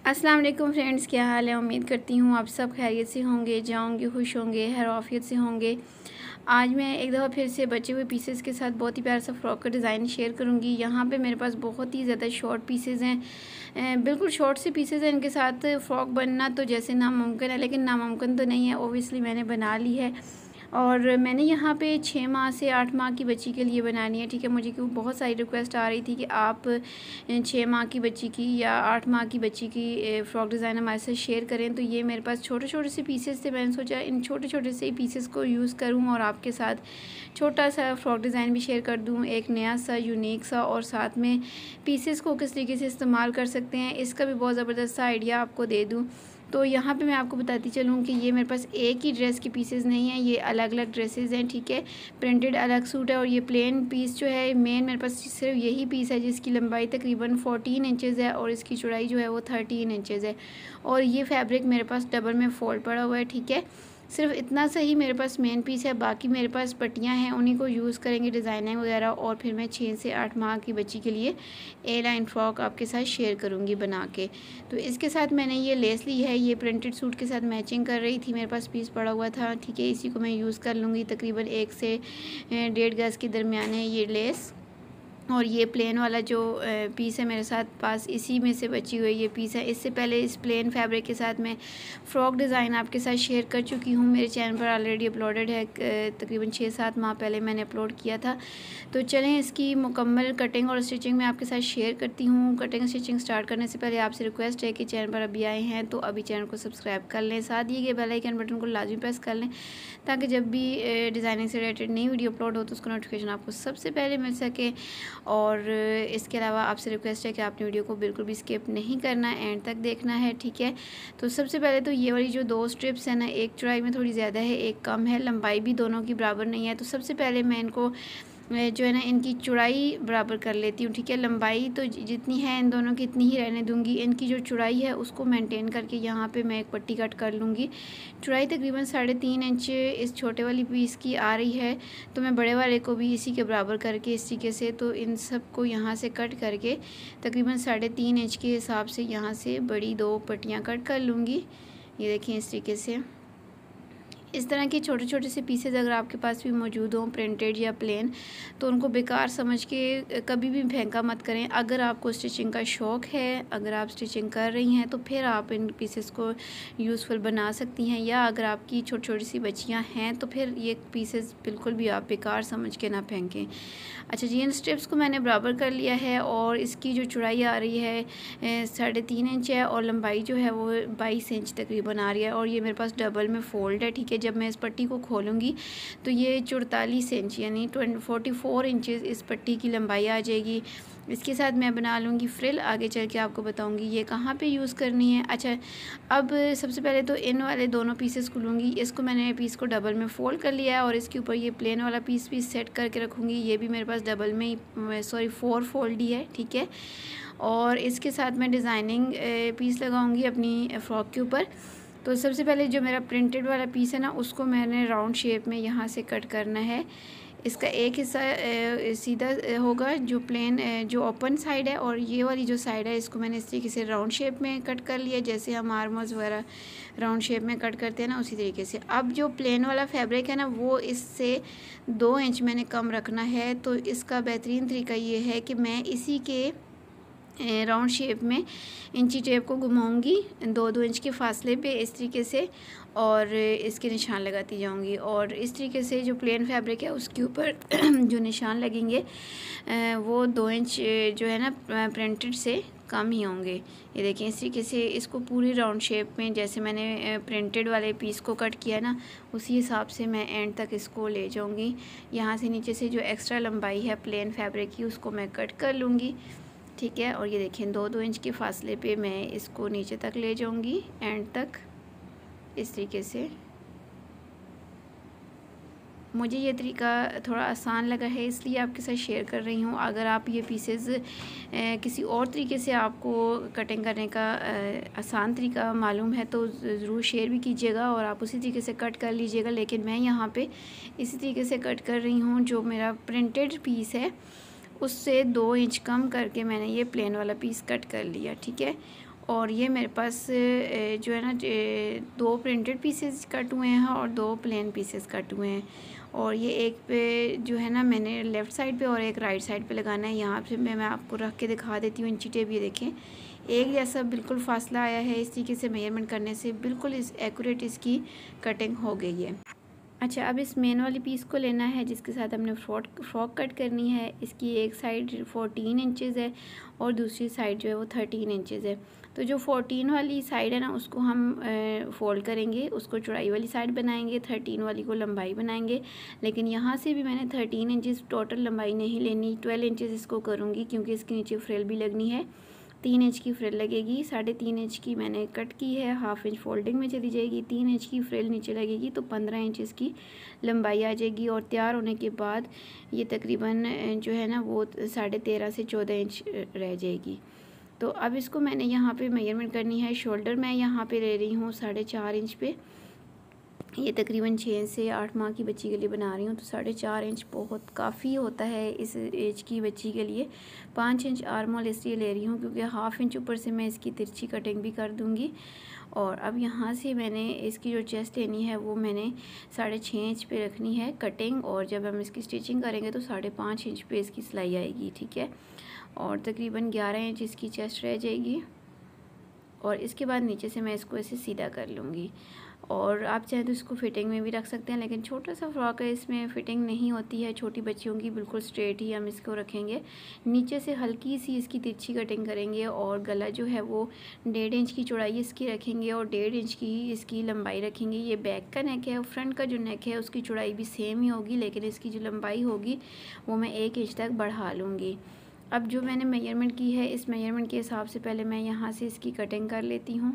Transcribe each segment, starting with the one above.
अस्सलाम वालेकुम फ्रेंड्स, क्या हाल है। उम्मीद करती हूँ आप सब खैरियत से होंगे, जाओगे खुश होंगे, हर आफियत से होंगे। आज मैं एक दफ़ा फिर से बचे हुए पीसेस के साथ बहुत ही प्यारा सा फ्रॉक का डिज़ाइन शेयर करूँगी। यहाँ पे मेरे पास बहुत ही ज़्यादा शॉर्ट पीसेस हैं, बिल्कुल शॉर्ट से पीसेस हैं। इनके साथ फ़्रॉक बनना तो जैसे नामुमकिन है, लेकिन नामुमकिन तो नहीं है। ओबियसली मैंने बना ली है और मैंने यहाँ पे 6 माह से 8 माह की बच्ची के लिए बनानी है। ठीक है, मुझे क्यों बहुत सारी रिक्वेस्ट आ रही थी कि आप 6 माह की बच्ची की या 8 माह की बच्ची की फ़्रॉक डिज़ाइन हमारे साथ शेयर करें। तो ये मेरे पास छोटे छोटे से पीसेस थे। मैंने सोचा इन छोटे छोटे से पीसेस को यूज़ करूँ और आपके साथ छोटा सा फ़्रॉक डिज़ाइन भी शेयर कर दूँ, एक नया सा यूनिक सा, और साथ में पीसेस को किस तरीके से इस्तेमाल कर सकते हैं इसका भी बहुत ज़बरदस्त सा आइडिया आपको दे दूँ। तो यहाँ पे मैं आपको बताती चलूँ कि ये मेरे पास एक ही ड्रेस के पीसेस नहीं हैं, ये अलग अलग ड्रेसेस हैं। ठीक है, प्रिंटेड अलग सूट है और ये प्लेन पीस जो है मेन मेरे पास सिर्फ यही पीस है जिसकी लंबाई तकरीबन 14 इंचज़ है और इसकी चौड़ाई जो है वो 13 इंचज़ है। और ये फैब्रिक मेरे पास डबल में फ़ोल्ड पड़ा हुआ है। ठीक है, सिर्फ इतना सही मेरे पास मेन पीस है, बाकी मेरे पास पट्टियाँ हैं, उन्हीं को यूज़ करेंगे डिज़ाइनिंग वगैरह। और फिर मैं 6 से 8 माह की बच्ची के लिए ए लाइन फ्रॉक आपके साथ शेयर करूँगी बना के। तो इसके साथ मैंने ये लेस ली है, ये प्रिंटेड सूट के साथ मैचिंग कर रही थी, मेरे पास पीस पड़ा हुआ था। ठीक है, इसी को मैं यूज़ कर लूँगी। तकरीबन 1 से 1.5 गज़ के दरमियान है ये लेस। और ये प्लेन वाला जो पीस है मेरे साथ पास इसी में से बची हुई ये पीस है। इससे पहले इस प्लेन फैब्रिक के साथ मैं फ़्रॉक डिज़ाइन आपके साथ शेयर कर चुकी हूँ, मेरे चैनल पर ऑलरेडी अपलोडेड है। तकरीबन 6-7 माह पहले मैंने अपलोड किया था। तो चलें इसकी मुकम्मल कटिंग और स्टिचिंग मैं आपके साथ शेयर करती हूँ। कटिंग स्टिचिंग स्टार्ट करने से पहले आपसे रिक्वेस्ट है कि चैनल पर अभी आए हैं तो अभी चैनल को सब्सक्राइब कर लें, साथ दिए गए बेल आइकन बटन को लाजमी प्रेस कर लें ताकि जब भी डिज़ाइनिंग से रिलेटेड नई वीडियो अपलोड हो तो उसका नोटिफिकेशन आपको सबसे पहले मिल सके। और इसके अलावा आपसे रिक्वेस्ट है कि आपने वीडियो को बिल्कुल भी स्किप नहीं करना है, एंड तक देखना है। ठीक है, तो सबसे पहले तो ये वाली जो 2 स्ट्रिप्स है ना, एक चौड़ाई में थोड़ी ज़्यादा है, एक कम है, लंबाई भी दोनों की बराबर नहीं है। तो सबसे पहले मैं इनको जो है ना इनकी चौड़ाई बराबर कर लेती हूँ। ठीक है, लंबाई तो जितनी है इन दोनों की इतनी ही रहने दूँगी, इनकी जो चौड़ाई है उसको मेंटेन करके यहाँ पे मैं एक पट्टी कट कर लूँगी। चौड़ाई तकरीबन 3.5 इंच इस छोटे वाली पीस की आ रही है, तो मैं बड़े वाले को भी इसी के बराबर करके इस तरीके से, तो इन सब को यहाँ से कट करके तकरीबन 3.5 इंच के हिसाब से यहाँ से बड़ी 2 पट्टियाँ कट कर लूँगी। ये देखें इस तरीके से। इस तरह के छोटे छोटे से पीसेज अगर आपके पास भी मौजूद हों प्रिंटेड या प्लेन, तो उनको बेकार समझ के कभी भी फेंका मत करें। अगर आपको स्टिचिंग का शौक़ है, अगर आप स्टिचिंग कर रही हैं तो फिर आप इन पीसेस को यूज़फुल बना सकती हैं, या अगर आपकी छोटी छोटी सी बच्चियां हैं तो फिर ये पीसेस बिल्कुल भी आप बेकार समझ के ना फेंकें। अच्छा जी, इन स्ट्रिप्स को मैंने बराबर कर लिया है और इसकी जो चौड़ाई आ रही है 3.5 इंच है और लंबाई जो है वो 22 इंच तकरीबन आ रही है, और ये मेरे पास डबल में फ़ोल्ड है। ठीक है, जब मैं इस पट्टी को खोलूँगी तो ये 44 इंच यानी 44 इंचेस इस पट्टी की लंबाई आ जाएगी। इसके साथ मैं बना लूँगी फ्रिल, आगे चल के आपको बताऊँगी ये कहाँ पे यूज़ करनी है। अच्छा, अब सबसे पहले तो इन वाले दोनों पीसेस को लूँगी, इसको मैंने पीस को डबल में फ़ोल्ड कर लिया है और इसके ऊपर ये प्लेन वाला पीस भी सेट करके रखूँगी। ये भी मेरे पास डबल में ही 4 फोल्ड ही है। ठीक है, और इसके साथ मैं डिज़ाइनिंग पीस लगाऊँगी अपनी फ़्रॉक के ऊपर। तो सबसे पहले जो मेरा प्रिंटेड वाला पीस है ना, उसको मैंने राउंड शेप में यहाँ से कट करना है। इसका एक हिस्सा सीधा होगा जो प्लेन जो ओपन साइड है, और ये वाली जो साइड है इसको मैंने इस तरीके से राउंड शेप में कट कर लिया, जैसे हम आर्मर्स वगैरह राउंड शेप में कट करते हैं ना, उसी तरीके से। अब जो प्लेन वाला फैब्रिक है ना, वो इससे 2 इंच मैंने कम रखना है। तो इसका बेहतरीन तरीका ये है कि मैं इसी के राउंड शेप में इंची टेप को घुमाऊंगी 2-2 इंच के फासले पे इस तरीके से, और इसके निशान लगाती जाऊंगी। और इस तरीके से जो प्लेन फैब्रिक है उसके ऊपर जो निशान लगेंगे वो 2 इंच जो है ना प्रिंटेड से कम ही होंगे। ये देखें इस तरीके से इसको पूरी राउंड शेप में, जैसे मैंने प्रिंटेड वाले पीस को कट किया ना, उसी हिसाब से मैं एंड तक इसको ले जाऊंगी। यहाँ से नीचे से जो एक्स्ट्रा लंबाई है प्लेन फैब्रिक की उसको मैं कट कर लूँगी। ठीक है, और ये देखें 2-2 इंच के फासले पे मैं इसको नीचे तक ले जाऊंगी एंड तक इस तरीके से। मुझे ये तरीका थोड़ा आसान लगा है इसलिए आपके साथ शेयर कर रही हूँ। अगर आप ये पीसेस किसी और तरीके से आपको कटिंग करने का आसान तरीका मालूम है तो ज़रूर शेयर भी कीजिएगा और आप उसी तरीके से कट कर लीजिएगा। लेकिन मैं यहाँ पे इसी तरीके से कट कर रही हूँ। जो मेरा प्रिंटेड पीस है उससे 2 इंच कम करके मैंने ये प्लेन वाला पीस कट कर लिया। ठीक है, और ये मेरे पास जो है ना 2 प्रिंटेड पीसेस कट हुए हैं और 2 प्लेन पीसेस कट हुए हैं। और ये एक पे जो है ना मैंने लेफ़्ट साइड पे और एक राइट साइड पे लगाना है। यहाँ पे मैं आपको रख के दिखा देती हूँ इंची टेप। ये देखें एक जैसा बिल्कुल फासला आया है। इस तरीके से मेजरमेंट करने से बिल्कुल इस एक्यूरेट इसकी कटिंग हो गई है। अच्छा, अब इस मेन वाली पीस को लेना है जिसके साथ हमने फ्रॉक कट करनी है। इसकी एक साइड 14 इंचेस है और दूसरी साइड जो है वो 13 इंचेस है। तो जो 14 वाली साइड है ना उसको हम फोल्ड करेंगे, उसको चौड़ाई वाली साइड बनाएंगे, 13 वाली को लंबाई बनाएंगे। लेकिन यहाँ से भी मैंने 13 इंचेस टोटल लंबाई नहीं लेनी, 12 इंचेस इसको करूँगी क्योंकि इसके नीचे फ्रिल भी लगनी है। 3 इंच की फ्रिल लगेगी, 3.5 इंच की मैंने कट की है, 1/2 इंच फोल्डिंग में चली जाएगी, 3 इंच की फ्रिल नीचे लगेगी तो 15 इंच इसकी लंबाई आ जाएगी। और तैयार होने के बाद ये तकरीबन जो है ना वो 13.5 से 14 इंच रह जाएगी। तो अब इसको मैंने यहाँ पे मेजरमेंट करनी है। शोल्डर मैं यहाँ पे ले रही हूँ 4.5 इंच पे। ये तकरीबन 6 से 8 माह की बच्ची के लिए बना रही हूँ तो 4.5 इंच बहुत काफ़ी होता है इस एज की बच्ची के लिए। 5 इंच आर्म होल इसलिए ले रही हूँ क्योंकि 1/2 इंच ऊपर से मैं इसकी तिरछी कटिंग भी कर दूँगी। और अब यहाँ से मैंने इसकी जो चेस्ट लेनी है वो मैंने 6.5 इंच पे रखनी है कटिंग। और जब हम इसकी स्टिचिंग करेंगे तो 5.5 इंच पे इसकी सिलाई आएगी, ठीक है। और तकरीबन 11 इंच इसकी चेस्ट रह जाएगी। और इसके बाद नीचे से मैं इसको ऐसे सीधा कर लूँगी। और आप चाहें तो इसको फिटिंग में भी रख सकते हैं, लेकिन छोटा सा फ्रॉक है इसमें फ़िटिंग नहीं होती है छोटी बच्चियों की, बिल्कुल स्ट्रेट ही हम इसको रखेंगे। नीचे से हल्की सी इसकी तिरछी कटिंग करेंगे और गला जो है वो 1.5 इंच की चौड़ाई इसकी रखेंगे और 1.5 इंच की इसकी लंबाई रखेंगे। ये बैक का नेक है और फ्रंट का जो नेक है उसकी चौड़ाई भी सेम ही होगी, लेकिन इसकी जो लंबाई होगी वो मैं 1 इंच तक बढ़ा लूँगी। अब जो मैंने मेजरमेंट की है इस मेजरमेंट के हिसाब से पहले मैं यहाँ से इसकी कटिंग कर लेती हूँ।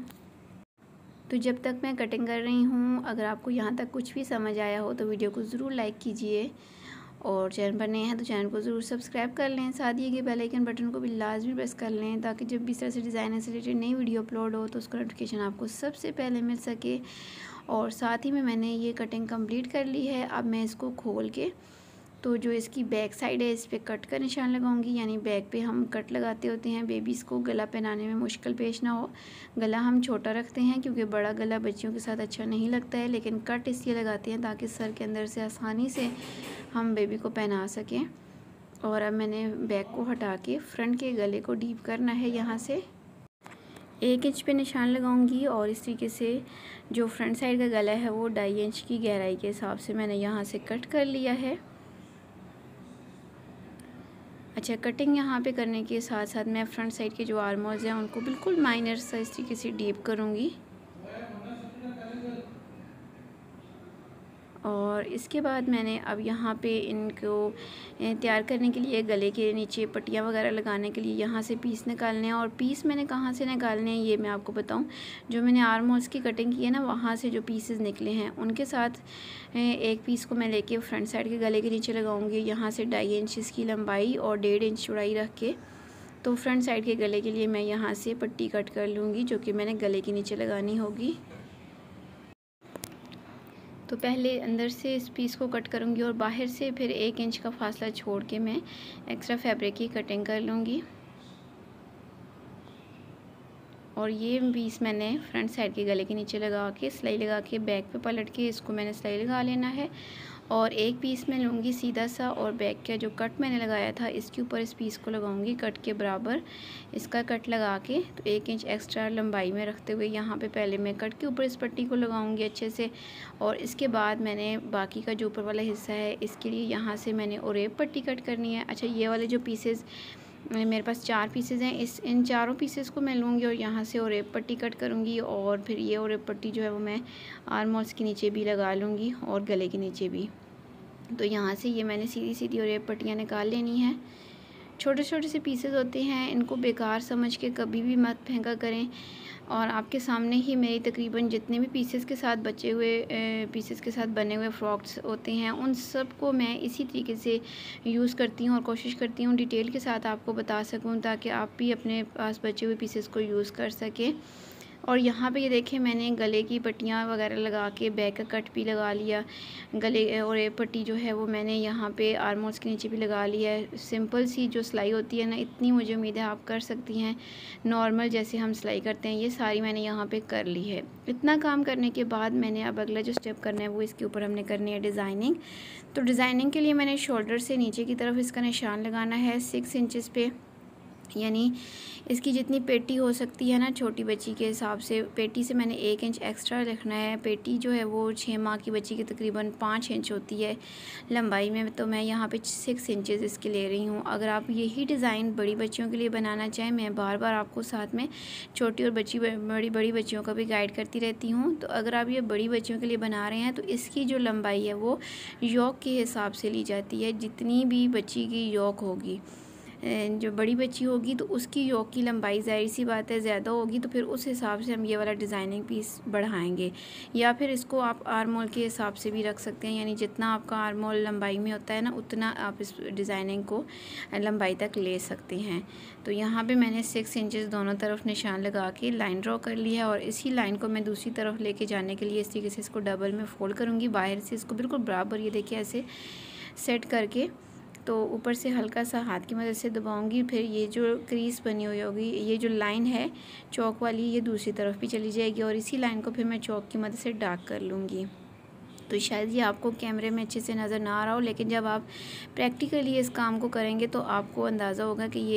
तो जब तक मैं कटिंग कर रही हूँ, अगर आपको यहाँ तक कुछ भी समझ आया हो तो वीडियो को ज़रूर लाइक कीजिए और चैनल पर नए हैं तो चैनल को ज़रूर सब्सक्राइब कर लें। साथ ही के बेल आइकन बटन को भी लाजमी प्रेस कर लें ताकि जब भी इस तरह से डिज़ाइन से रिलेटेड नई वीडियो अपलोड हो तो उसका नोटिफिकेशन आपको सबसे पहले मिल सके। और साथ ही में मैंने ये कटिंग कंप्लीट कर ली है। अब मैं इसको खोल के तो जो इसकी बैक साइड है इस पर कट का निशान लगाऊंगी, यानी बैक पे हम कट लगाते होते हैं बेबीज़ को गला पहनाने में मुश्किल पेश ना हो। गला हम छोटा रखते हैं क्योंकि बड़ा गला बच्चियों के साथ अच्छा नहीं लगता है, लेकिन कट इसलिए लगाते हैं ताकि सर के अंदर से आसानी से हम बेबी को पहना सकें। और अब मैंने बैक को हटा के फ्रंट के गले को डीप करना है। यहाँ से 1 इंच पे निशान लगाऊंगी और इस तरीके से जो फ्रंट साइड का गला है वो 2.5 इंच की गहराई के हिसाब से मैंने यहाँ से कट कर लिया है। अच्छा, कटिंग यहाँ पे करने के साथ साथ मैं फ्रंट साइड के जो आर्म होल्स हैं उनको बिल्कुल माइनर सा इस तरीके से डीप करूँगी। और इसके बाद मैंने अब यहाँ पे इनको तैयार करने के लिए गले के नीचे पट्टियाँ वगैरह लगाने के लिए यहाँ से पीस निकालने हैं। और पीस मैंने कहाँ से निकालने हैं ये मैं आपको बताऊँ। जो मैंने आर्म होल्स की कटिंग की है ना वहाँ से जो पीसेस निकले हैं उनके साथ एक पीस को मैं लेके फ्रंट साइड के गले के नीचे लगाऊंगी। यहाँ से 2.5 इंच इसकी लंबाई और 1.5 इंच चौड़ाई रख के तो फ्रंट साइड के गले के लिए मैं यहाँ से पट्टी कट कर लूँगी जो कि मैंने गले के नीचे लगानी होगी। तो पहले अंदर से इस पीस को कट करूँगी और बाहर से फिर 1 इंच का फासला छोड़ के मैं एक्स्ट्रा फैब्रिक की कटिंग कर लूँगी। और ये पीस मैंने फ्रंट साइड के गले के नीचे लगा के सिलाई लगा के बैक पे पलट के इसको मैंने सिलाई लगा लेना है। और एक पीस मैं लूँगी सीधा सा और बैक का जो कट मैंने लगाया था इसके ऊपर इस पीस को लगाऊंगी कट के बराबर। इसका कट लगा के तो 1 इंच एक्स्ट्रा लंबाई में रखते हुए यहाँ पे पहले मैं कट के ऊपर इस पट्टी को लगाऊंगी अच्छे से। और इसके बाद मैंने बाकी का जो ऊपर वाला हिस्सा है इसके लिए यहाँ से मैंने ओरेप पट्टी कट करनी है। अच्छा, ये वाले जो पीसेस मेरे पास 4 पीसेस हैं, इन चारों पीसेस को मैं लूँगी और यहाँ से ओरेप पट्टी कट करूँगी। और फिर ये ओरेप पट्टी जो है वो मैं आर्म होल्स के नीचे भी लगा लूँगी और गले के नीचे भी। तो यहाँ से ये मैंने सीधी सीधी ओरेप पट्टियाँ निकाल लेनी है। छोटे छोटे से पीसेस होते हैं, इनको बेकार समझ के कभी भी मत फेंका करें। और आपके सामने ही मेरी तकरीबन जितने भी पीसेस के साथ पीसेस के साथ बने हुए फ्रॉक्स होते हैं उन सब को मैं इसी तरीके से यूज़ करती हूँ और कोशिश करती हूँ डिटेल के साथ आपको बता सकूँ ताकि आप भी अपने पास बचे हुए पीसेस को यूज़ कर सकें। और यहाँ पे ये देखें मैंने गले की पट्टियाँ वगैरह लगा के बैक का कट भी लगा लिया। गले और ये पट्टी जो है वो मैंने यहाँ पे आर्म होल्स के नीचे भी लगा लिया है। सिंपल सी जो सिलाई होती है ना, इतनी मुझे उम्मीद है आप कर सकती हैं। नॉर्मल जैसे हम सिलाई करते हैं ये सारी मैंने यहाँ पे कर ली है। इतना काम करने के बाद मैंने अब अगला जो स्टेप करना है वो इसके ऊपर हमने करनी है डिज़ाइनिंग। तो डिज़ाइनिंग के लिए मैंने शोल्डर से नीचे की तरफ इसका निशान लगाना है 6 इंचज़ पे, यानी इसकी जितनी पेटी हो सकती है ना छोटी बच्ची के हिसाब से, पेटी से मैंने 1 इंच एक्स्ट्रा रखना है। पेटी जो है वो 6 माह की बच्ची की तकरीबन 5 इंच होती है लंबाई में, तो मैं यहाँ पे 6 इंचज़ इसके ले रही हूँ। अगर आप यही डिज़ाइन बड़ी बच्चियों के लिए बनाना चाहें, मैं बार बार आपको साथ में छोटी और बड़ी बच्चियों का भी गाइड करती रहती हूँ। तो अगर आप ये बड़ी बच्चियों के लिए बना रहे हैं तो इसकी जो लंबाई है वो योक के हिसाब से ली जाती है। जितनी भी बच्ची की योक होगी, जो बड़ी बच्ची होगी तो उसकी योक की लंबाई ज़ाहिर सी बात है ज़्यादा होगी, तो फिर उस हिसाब से हम ये वाला डिज़ाइनिंग पीस बढ़ाएंगे। या फिर इसको आप आर्म होल के हिसाब से भी रख सकते हैं, यानी जितना आपका आर्म होल लंबाई में होता है ना उतना आप इस डिज़ाइनिंग को लंबाई तक ले सकते हैं। तो यहाँ पे मैंने 6 इंचज़ दोनों तरफ निशान लगा के लाइन ड्रॉ कर लिया है और इसी लाइन को मैं दूसरी तरफ लेके जाने के लिए इस तरीके से इसको डबल में फ़ोल्ड करूँगी। बाहर से इसको बिल्कुल बराबर ये देखिए ऐसे सेट करके, तो ऊपर से हल्का सा हाथ की मदद से दबाऊंगी। फिर ये जो क्रीज बनी हुई होगी, ये जो लाइन है चौक वाली, ये दूसरी तरफ भी चली जाएगी और इसी लाइन को फिर मैं चौक की मदद से डार्क कर लूँगी। तो शायद ये आपको कैमरे में अच्छे से नज़र ना आ रहा हो, लेकिन जब आप प्रैक्टिकली इस काम को करेंगे तो आपको अंदाज़ा होगा कि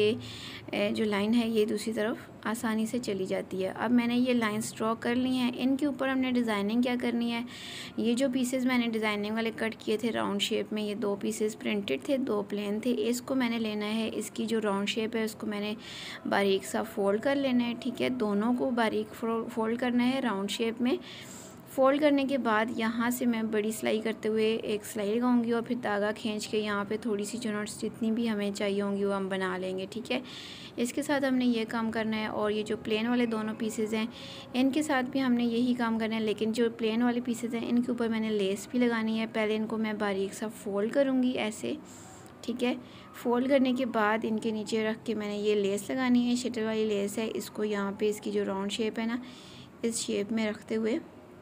ये जो लाइन है ये दूसरी तरफ आसानी से चली जाती है। अब मैंने ये लाइंस ड्रॉ कर ली हैं, इनके ऊपर हमने डिज़ाइनिंग क्या करनी है। ये जो पीसेस मैंने डिज़ाइनिंग वाले कट किए थे राउंड शेप में, ये 2 पीसेस प्रिंटेड थे, 2 प्लेन थे। इसको मैंने लेना है, इसकी जो राउंड शेप है उसको मैंने बारीक सा फ़ोल्ड कर लेना है। ठीक है, दोनों को बारीक फ़ोल्ड करना है राउंड शेप में। फ़ोल्ड करने के बाद यहाँ से मैं बड़ी सिलाई करते हुए एक सिलाई लगाऊंगी और फिर धागा खींच के यहाँ पे थोड़ी सी चुनट्स जितनी भी हमें चाहिए होंगी वो हम बना लेंगे। ठीक है, इसके साथ हमने ये काम करना है। और ये जो प्लेन वाले दोनों पीसेस हैं इनके साथ भी हमने यही काम करना है, लेकिन जो प्लेन वाले पीसेस हैं इनके ऊपर मैंने लेस भी लगानी है। पहले इनको मैं बारीक सा फ़ोल्ड करूँगी ऐसे। ठीक है, फ़ोल्ड करने के बाद इनके नीचे रख के मैंने ये लेस लगानी है, शटल वाली लेस है। इसको यहाँ पे इसकी जो राउंड शेप है ना, इस शेप में रखते हुए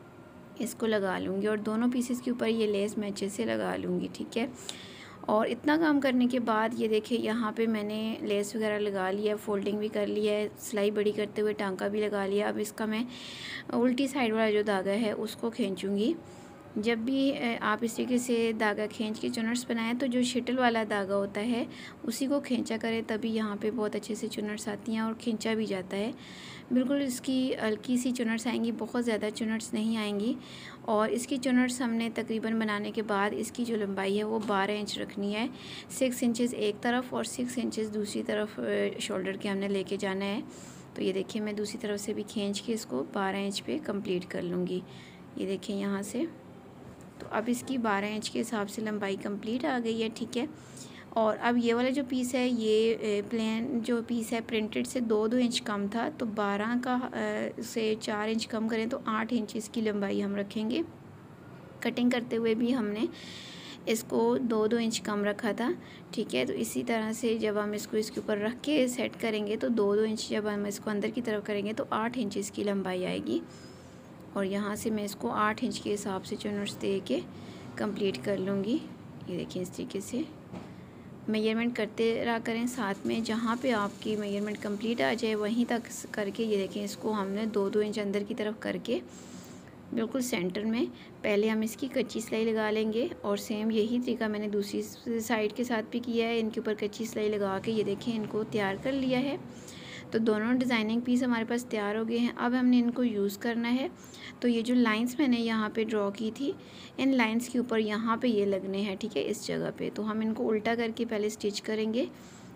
इसको लगा लूँगी और दोनों पीसेस के ऊपर ये लेस मैं अच्छे से लगा लूँगी। ठीक है, और इतना काम करने के बाद ये देखिए यहाँ पे मैंने लेस वगैरह लगा लिया, फोल्डिंग भी कर लिया है, सिलाई बड़ी करते हुए टांका भी लगा लिया। अब इसका मैं उल्टी साइड वाला जो धागा है उसको खींचूँगी। जब भी आप इस तरीके से धागा खींच के चुनट्स बनाएं तो जो शटल वाला धागा होता है उसी को खींचा करें, तभी यहाँ पे बहुत अच्छे से चुनट्स आती हैं और खींचा भी जाता है। बिल्कुल इसकी हल्की सी चुनट्स आएंगी, बहुत ज़्यादा चुनट्स नहीं आएंगी। और इसकी चुनट्स हमने तकरीबन बनाने के बाद इसकी जो लंबाई है वो 12 इंच रखनी है। 6 इंचज़ एक तरफ और 6 इंचज़ दूसरी तरफ शोल्डर के हमने लेके जाना है। तो ये देखिए मैं दूसरी तरफ से भी खींच के इसको 12 इंच पे कंप्लीट कर लूँगी। ये देखिए यहाँ से, तो अब इसकी 12 इंच के हिसाब से लंबाई कंप्लीट आ गई है। ठीक है, और अब ये वाला जो पीस है ये प्लेन जो पीस है प्रिंटेड से 2 इंच कम था, तो 12 का से 4 इंच कम करें तो 8 इंच इसकी लंबाई हम रखेंगे। कटिंग करते हुए भी हमने इसको 2 इंच कम रखा था। ठीक है, तो इसी तरह से जब हम इसको इसके ऊपर रख के सेट करेंगे तो 2 इंच जब हम इसको अंदर की तरफ करेंगे तो 8 इंच इसकी लंबाई आएगी। और यहाँ से मैं इसको 8 इंच के हिसाब से चुनट्स दे के कंप्लीट कर लूँगी। ये देखिए इस तरीके से मेजरमेंट करते रहा करें साथ में, जहाँ पे आपकी मेजरमेंट कंप्लीट आ जाए वहीं तक करके। ये देखें इसको हमने 2 इंच अंदर की तरफ करके बिल्कुल सेंटर में पहले हम इसकी कच्ची सिलाई लगा लेंगे। और सेम यही तरीका मैंने दूसरी साइड के साथ भी किया है। इनके ऊपर कच्ची सिलाई लगा के ये देखें इनको तैयार कर लिया है। तो दोनों डिज़ाइनिंग पीस हमारे पास तैयार हो गए हैं। अब हमने इनको यूज़ करना है। तो ये जो लाइंस मैंने यहाँ पे ड्रॉ की थी, इन लाइंस के ऊपर यहाँ पे ये लगने हैं। ठीक है, इस जगह पे तो हम इनको उल्टा करके पहले स्टिच करेंगे।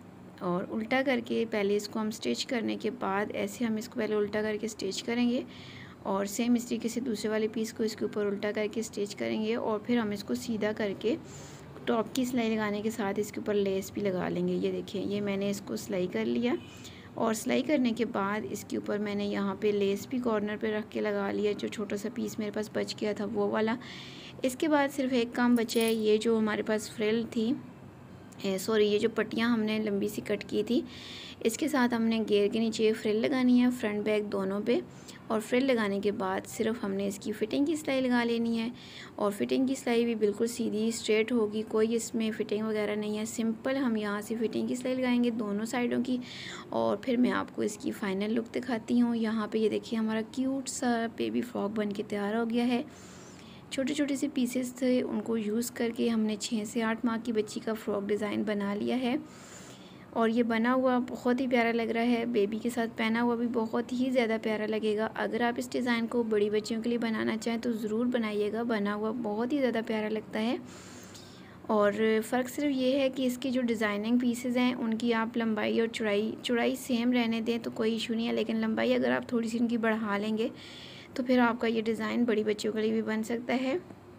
और उल्टा करके पहले इसको हम स्टिच करने के बाद ऐसे हम इसको पहले उल्टा करके स्टिच करेंगे और सेम इस तरीके से दूसरे वाले पीस को इसके ऊपर उल्टा करके स्टिच करेंगे। और फिर हम इसको सीधा करके टॉप की सिलाई लगाने के साथ इसके ऊपर लेस भी लगा लेंगे। ये देखिए ये मैंने इसको सिलाई कर लिया और सिलाई करने के बाद इसके ऊपर मैंने यहाँ पे लेस भी कॉर्नर पे रख के लगा लिया। जो छोटा सा पीस मेरे पास बच गया था वो वाला। इसके बाद सिर्फ एक काम बचा है, ये जो हमारे पास फ्रिल थी सॉरी, ये जो पट्टियाँ हमने लंबी सी कट की थी, इसके साथ हमने घेर के नीचे फ्रिल लगानी है, फ्रंट बैक दोनों पे। और फ्रिल लगाने के बाद सिर्फ हमने इसकी फ़िटिंग की सिलाई लगा लेनी है। और फ़िटिंग की सिलाई भी बिल्कुल सीधी स्ट्रेट होगी, कोई इसमें फ़िटिंग वगैरह नहीं है। सिंपल हम यहाँ से फ़िटिंग की सिलाई लगाएंगे दोनों साइडों की। और फिर मैं आपको इसकी फ़ाइनल लुक दिखाती हूँ। यहाँ पे ये देखिए हमारा क्यूट सा बेबी फ्रॉक बन के तैयार हो गया है। छोटे छोटे से पीसेस थे, उनको यूज़ करके हमने 6 से 8 माह की बच्ची का फ़्रॉक डिज़ाइन बना लिया है। और ये बना हुआ बहुत ही प्यारा लग रहा है, बेबी के साथ पहना हुआ भी बहुत ही ज़्यादा प्यारा लगेगा। अगर आप इस डिज़ाइन को बड़ी बच्चियों के लिए बनाना चाहें तो ज़रूर बनाइएगा, बना हुआ बहुत ही ज़्यादा प्यारा लगता है। और फ़र्क सिर्फ ये है कि इसकी जो डिज़ाइनिंग पीसेस हैं उनकी आप लंबाई और चौड़ाई सेम रहने दें तो कोई इशू नहीं है, लेकिन लंबाई अगर आप थोड़ी सी उनकी बढ़ा लेंगे तो फिर आपका ये डिज़ाइन बड़ी बच्चियों के लिए भी बन सकता है।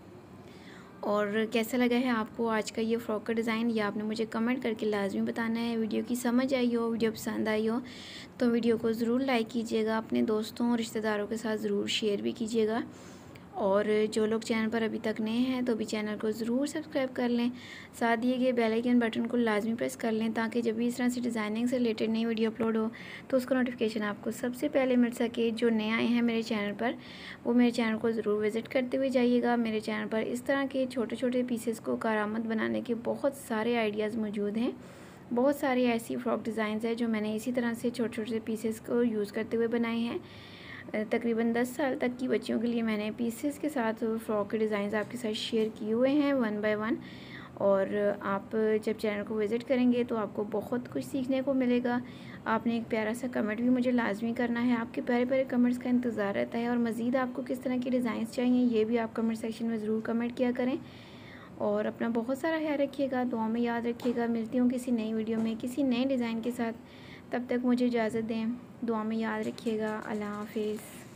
और कैसा लगा है आपको आज का ये फ़्रॉक का डिज़ाइन, ये आपने मुझे कमेंट करके लाजमी बताना है। वीडियो की समझ आई हो, वीडियो पसंद आई हो तो वीडियो को ज़रूर लाइक कीजिएगा, अपने दोस्तों और रिश्तेदारों के साथ ज़रूर शेयर भी कीजिएगा। और जो लोग चैनल पर अभी तक नए हैं तो भी चैनल को ज़रूर सब्सक्राइब कर लें, साथ दिए गए बेल आइकन बटन को लाजमी प्रेस कर लें ताकि जब भी इस तरह से डिज़ाइनिंग से रिलेटेड नई वीडियो अपलोड हो तो उसका नोटिफिकेशन आपको सबसे पहले मिल सके। जो नए आए हैं मेरे चैनल पर वो मेरे चैनल को ज़रूर विज़िट करते हुए जाइएगा। मेरे चैनल पर इस तरह के छोटे छोटे पीसेस को कारआमद बनाने के बहुत सारे आइडियाज़ मौजूद हैं। बहुत सारी ऐसी फ़्रॉक डिज़ाइंस हैं जो मैंने इसी तरह से छोटे छोटे पीसेस को यूज़ करते हुए बनाए हैं। तकरीबन 10 साल तक की बच्चियों के लिए मैंने पीसेस के साथ फ़्रॉक के डिज़ाइंस आपके साथ शेयर किए हुए हैं 1 बाय 1। और आप जब चैनल को विज़िट करेंगे तो आपको बहुत कुछ सीखने को मिलेगा। आपने एक प्यारा सा कमेंट भी मुझे लाजमी करना है, आपके प्यारे प्यारे कमेंट्स का इंतज़ार रहता है। और मज़ीद आपको किस तरह के डिज़ाइंस चाहिए ये भी आप कमेंट सेक्शन में ज़रूर कमेंट किया करें। और अपना बहुत सारा ख्याल रखिएगा, दुआ में याद रखिएगा। मिलती हूँ किसी नई वीडियो में किसी नए डिज़ाइन के साथ, तब तक मुझे इजाज़त दें। दुआ में याद रखिएगा। अल्लाह हाफिज़।